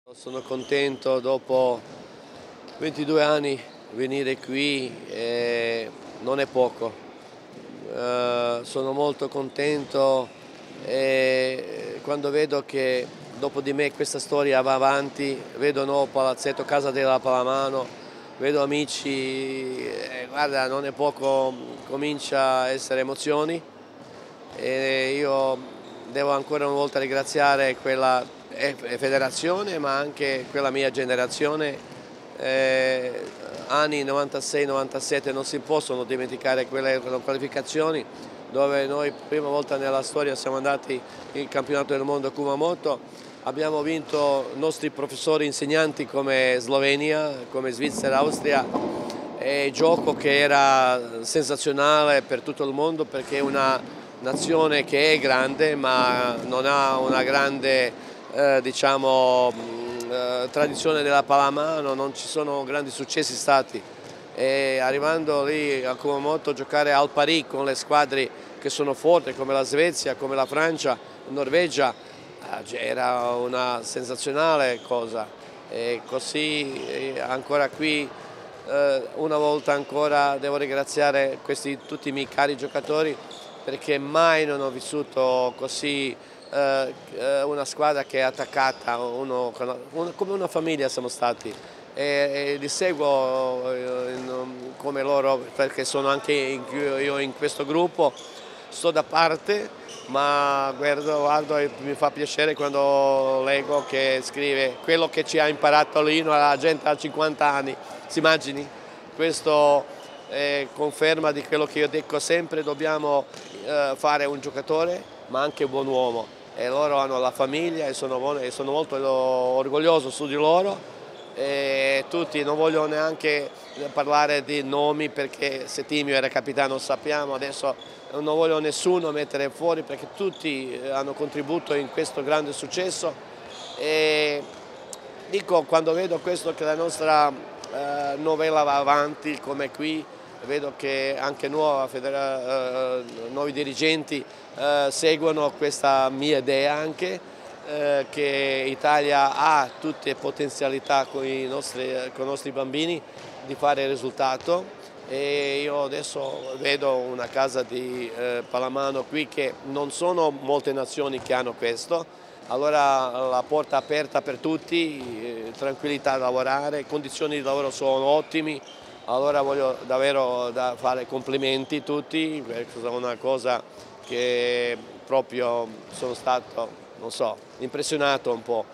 Sono contento dopo 22 anni venire qui, non è poco. Sono molto contento quando vedo che dopo di me questa storia va avanti, vedo nuovo palazzetto Casa della Pallamano, vedo amici, guarda, non è poco, comincia a essere emozioni e io devo ancora una volta ringraziare quella federazione ma anche quella mia generazione, anni 96-97 non si possono dimenticare quelle qualificazioni dove noi prima volta nella storia siamo andati in campionato del mondo a Kumamoto, abbiamo vinto nostri professori insegnanti come Slovenia, come Svizzera, Austria, e gioco che era sensazionale per tutto il mondo perché è una nazione che è grande ma non ha una grande tradizione della pallamano, non ci sono grandi successi stati e arrivando lì a Kumamoto a giocare al pari con le squadre che sono forti come la Svezia, come la Francia, la Norvegia, era una sensazionale cosa e così ancora qui una volta ancora devo ringraziare tutti i miei cari giocatori perché mai non ho vissuto così una squadra che è attaccata, come una famiglia siamo stati e li seguo come loro perché sono anche io in questo gruppo, sto da parte ma guardo e mi fa piacere quando leggo che scrive quello che ci ha imparato Lino alla gente a 50 anni, si immagini? Questo conferma di quello che io dico sempre, dobbiamo fare un giocatore ma anche un buon uomo e loro hanno la famiglia e sono molto orgoglioso su di loro e tutti, non voglio neanche parlare di nomi perché Settimio era capitano sappiamo, adesso non voglio nessuno mettere fuori perché tutti hanno contribuito in questo grande successo e dico quando vedo questo che la nostra novella va avanti come qui, vedo che anche nuovi dirigenti seguono questa mia idea anche, che Italia ha tutte le potenzialità con i nostri bambini di fare il risultato e io adesso vedo una casa di pallamano qui che non sono molte nazioni che hanno questo, allora la porta è aperta per tutti, tranquillità da lavorare, condizioni di lavoro sono ottime. Allora voglio davvero fare complimenti a tutti, perché è una cosa che proprio sono stato, non so, impressionato un po'.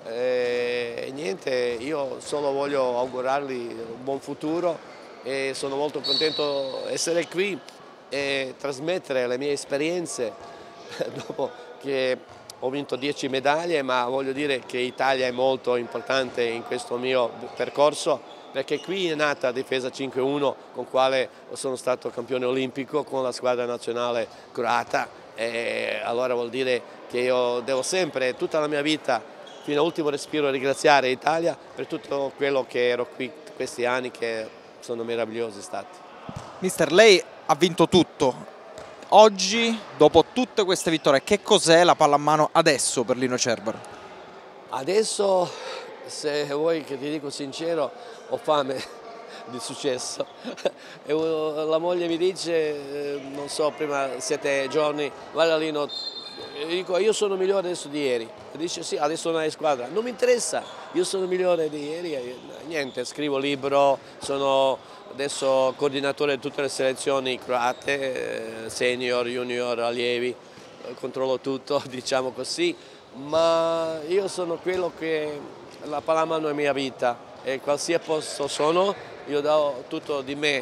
E niente, io solo voglio augurargli un buon futuro e sono molto contento di essere qui e trasmettere le mie esperienze dopo che ho vinto 10 medaglie, ma voglio dire che l'Italia è molto importante in questo mio percorso perché qui è nata Difesa 5-1 con quale sono stato campione olimpico con la squadra nazionale croata e allora vuol dire che io devo sempre, tutta la mia vita, fino all'ultimo respiro ringraziare l'Italia per tutto quello che ero qui questi anni che sono meravigliosi stati. Mister, lei ha vinto tutto. Oggi, dopo tutte queste vittorie, che cos'è la pallamano adesso per Lino Cerbero? Adesso, se vuoi che ti dico sincero, ho fame di successo. E la moglie mi dice, non so, prima 7 giorni, guarda Lino, dico io sono migliore adesso di ieri. Dice sì, adesso non hai squadra. Non mi interessa, io sono migliore di ieri. Niente, scrivo libro, sono adesso coordinatore di tutte le selezioni croate, senior, junior, allievi, controllo tutto, diciamo così, ma io sono quello che la pallamano è mia vita e qualsiasi posto sono, io do tutto di me,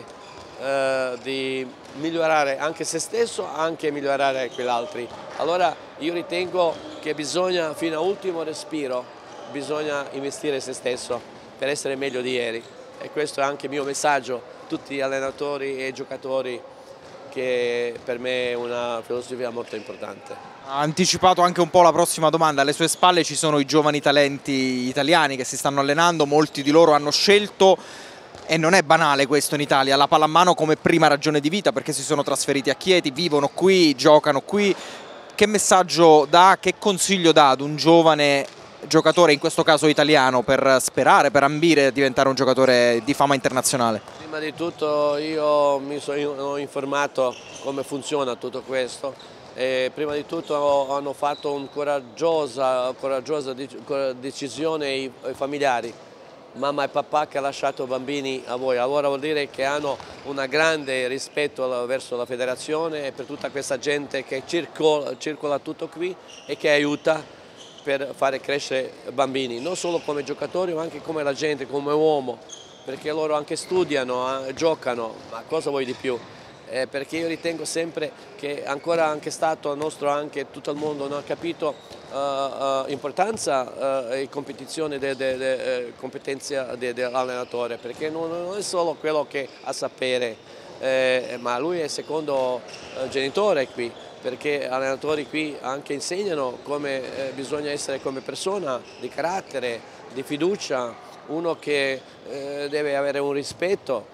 di migliorare anche se stesso, anche migliorare quell'altri. Allora io ritengo che bisogna, fino all'ultimo respiro, bisogna investire se stesso per essere meglio di ieri. E questo è anche il mio messaggio a tutti gli allenatori e giocatori che per me è una filosofia molto importante. Ha anticipato anche un po' la prossima domanda, alle sue spalle ci sono i giovani talenti italiani che si stanno allenando, molti di loro hanno scelto, e non è banale questo in Italia, la pallamano come prima ragione di vita perché si sono trasferiti a Chieti, vivono qui, giocano qui. Che messaggio dà, che consiglio dà ad un giovane giocatore, in questo caso italiano, per sperare, per ambire a diventare un giocatore di fama internazionale? Prima di tutto io mi sono informato come funziona tutto questo e prima di tutto hanno fatto una coraggiosa decisione i familiari, mamma e papà che ha lasciato bambini a voi, allora vuol dire che hanno un grande rispetto verso la federazione e per tutta questa gente che circola tutto qui e che aiuta per fare crescere bambini, non solo come giocatori ma anche come la gente, come uomo, perché loro anche studiano, giocano, ma cosa vuoi di più? Perché io ritengo sempre che ancora anche Stato nostro, anche tutto il mondo non ha capito l'importanza e competizione competenza dell'allenatore, perché non è solo quello che ha sapere, ma lui è il secondo genitore qui, perché allenatori qui anche insegnano come bisogna essere come persona, di carattere, di fiducia, uno che deve avere un rispetto,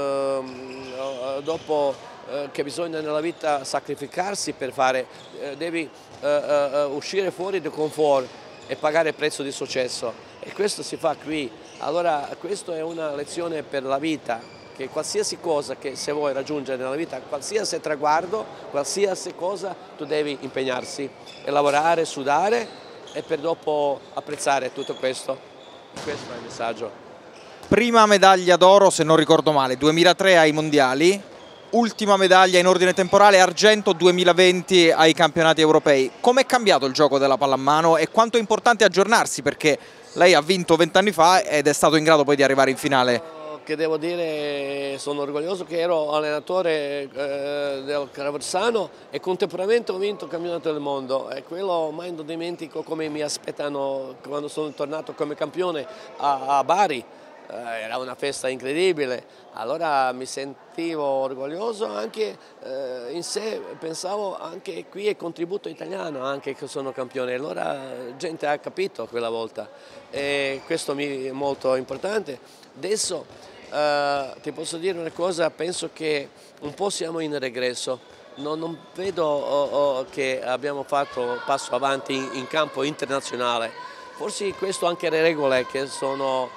dopo che bisogna nella vita sacrificarsi per fare, devi uscire fuori dal comfort e pagare il prezzo di successo e questo si fa qui. Allora questa è una lezione per la vita, che qualsiasi cosa che se vuoi raggiungere nella vita, qualsiasi traguardo, qualsiasi cosa, tu devi impegnarsi e lavorare, sudare e per dopo apprezzare tutto questo. Questo è il messaggio. Prima medaglia d'oro, se non ricordo male, 2003 ai mondiali, ultima medaglia in ordine temporale, argento 2020 ai campionati europei. Com'è cambiato il gioco della pallamano e quanto è importante aggiornarsi, perché lei ha vinto 20 anni fa ed è stato in grado poi di arrivare in finale? Che devo dire, sono orgoglioso che ero allenatore del Caraversano e contemporaneamente ho vinto il campionato del mondo e quello mai non dimentico come mi aspettano quando sono tornato come campione a Bari. Era una festa incredibile, allora mi sentivo orgoglioso anche in sé, pensavo anche qui è contributo italiano anche che sono campione, allora la gente ha capito quella volta e questo è molto importante. Adesso ti posso dire una cosa, penso che un po' siamo in regresso, non vedo che abbiamo fatto passo avanti in campo internazionale, forse questo anche le regole che sono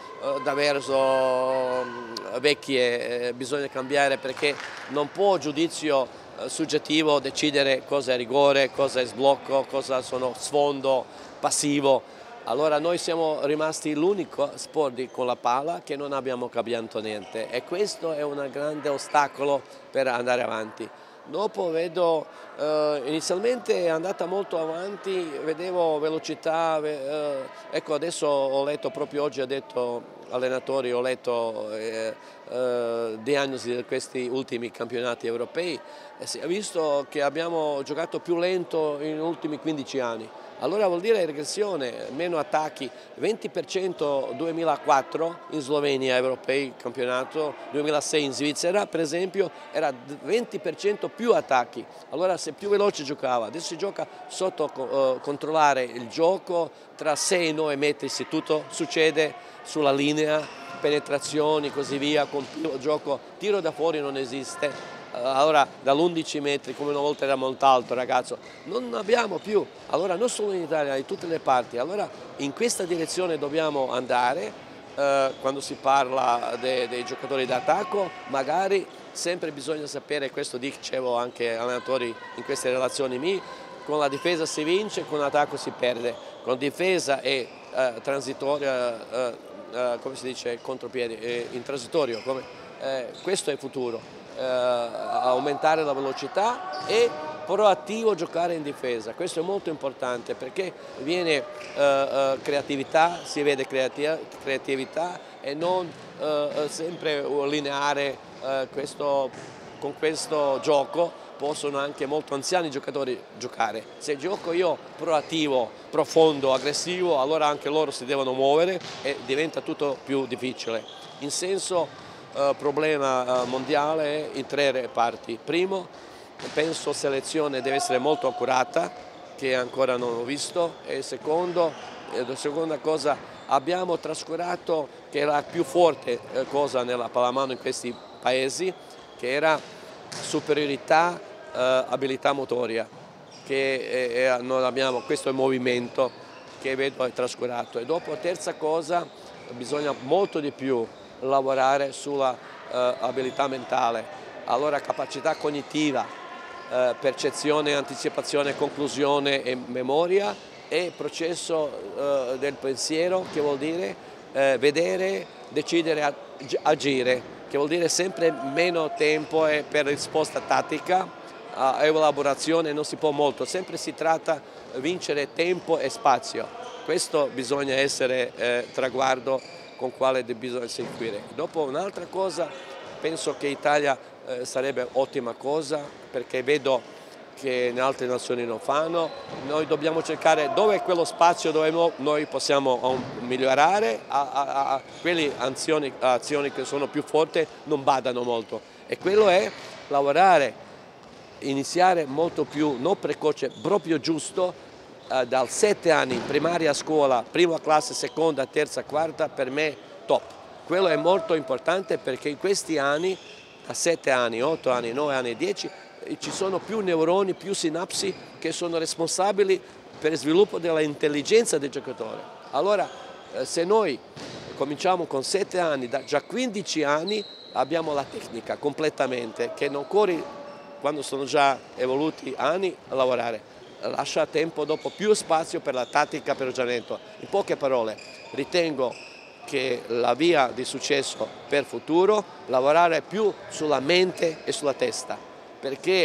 davvero vecchie, bisogna cambiare perché non può giudizio soggettivo decidere cosa è rigore, cosa è sblocco, cosa sono sfondo, passivo. Allora noi siamo rimasti l'unico sport con la palla che non abbiamo cambiato niente e questo è un grande ostacolo per andare avanti. Dopo vedo, inizialmente è andata molto avanti, vedevo velocità, ecco adesso ho letto proprio oggi, ha detto allenatori, ho letto diagnosi di questi ultimi campionati europei e si è visto che abbiamo giocato più lento negli ultimi 15 anni. Allora vuol dire regressione, meno attacchi, 20% 2004 in Slovenia, europei, campionato, 2006 in Svizzera per esempio, era 20% più attacchi, allora se più veloce giocava, adesso si gioca sotto controllare il gioco, tra 6 e 9 metri se tutto succede sulla linea, penetrazioni così via, con il gioco, tiro da fuori non esiste. Allora dall'11 metri come una volta era molto alto ragazzo, non abbiamo più, allora non solo in Italia, in tutte le parti, allora in questa direzione dobbiamo andare quando si parla dei giocatori d'attacco, magari sempre bisogna sapere, questo dicevo anche allenatori in queste relazioni mie, con la difesa si vince, con l'attacco si perde, con difesa e transitoria, come si dice, contropiede, in transitorio, questo è il futuro. Aumentare la velocità e proattivo giocare in difesa, questo è molto importante perché viene creatività, si vede creatività e non sempre lineare, con questo gioco possono anche molto anziani giocatori giocare. Se gioco io proattivo, profondo, aggressivo, allora anche loro si devono muovere e diventa tutto più difficile. In senso problema mondiale in 3 parti. Primo, penso selezione deve essere molto accurata, che ancora non ho visto, e secondo, la seconda cosa, abbiamo trascurato che era la più forte cosa nella pallamano in questi paesi, che era superiorità, abilità motoria, che non abbiamo, questo è il movimento. che vedo è trascurato. E dopo, terza cosa, bisogna molto di più lavorare sulla abilità mentale, allora capacità cognitiva, percezione, anticipazione, conclusione e memoria, e processo del pensiero, che vuol dire vedere, decidere, agire, che vuol dire sempre meno tempo per risposta tattica, elaborazione non si può molto, sempre si tratta di vincere tempo e spazio. Questo bisogna essere traguardo con quale bisogna seguire. Dopo un'altra cosa, penso che l'Italia sarebbe ottima cosa, perché vedo che in altre nazioni non fanno. Noi dobbiamo cercare dove è quello spazio dove noi possiamo migliorare, a quelle azioni che sono più forti non badano molto, e quello è lavorare, iniziare molto più, non precoce, proprio giusto, dal 7 anni, primaria scuola, prima classe, seconda, terza, quarta, per me top. Quello è molto importante, perché in questi anni, da 7 anni, 8 anni, 9 anni, 10, ci sono più neuroni, più sinapsi che sono responsabili per il sviluppo dell'intelligenza del giocatore. Allora, se noi cominciamo con 7 anni, da già 15 anni abbiamo la tecnica completamente, che non corri quando sono già evoluti anni a lavorare. Lascia tempo dopo, più spazio per la tattica, per il ragionamento. In poche parole, ritengo che la via di successo per futuro, lavorare più sulla mente e sulla testa, perché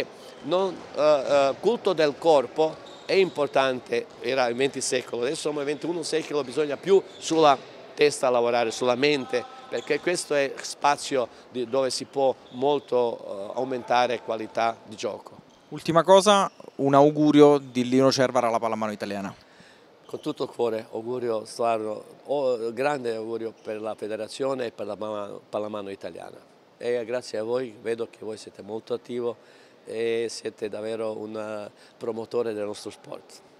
culto del corpo è importante, era il XX secolo, adesso siamo nel XXI secolo, bisogna più sulla testa lavorare, sulla mente, perché questo è spazio dove si può molto aumentare qualità di gioco. Ultima cosa, un augurio di Lino Cervara alla pallamano italiana. Con tutto il cuore, augurio strano, grande augurio per la federazione e per la pallamano italiana. E grazie a voi, vedo che voi siete molto attivi e siete davvero un promotore del nostro sport.